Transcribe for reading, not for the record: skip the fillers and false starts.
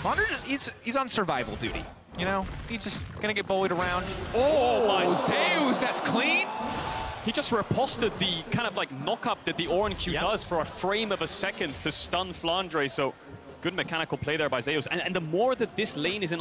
Wander he's on survival duty. You know, he's just gonna get bullied around. Oh my Zeus, that's clean. He just riposted the kind of like knock-up that the Oran Q does for a frame of a second to stun Flandre. So good mechanical play there by Zeus. And the more that this lane is in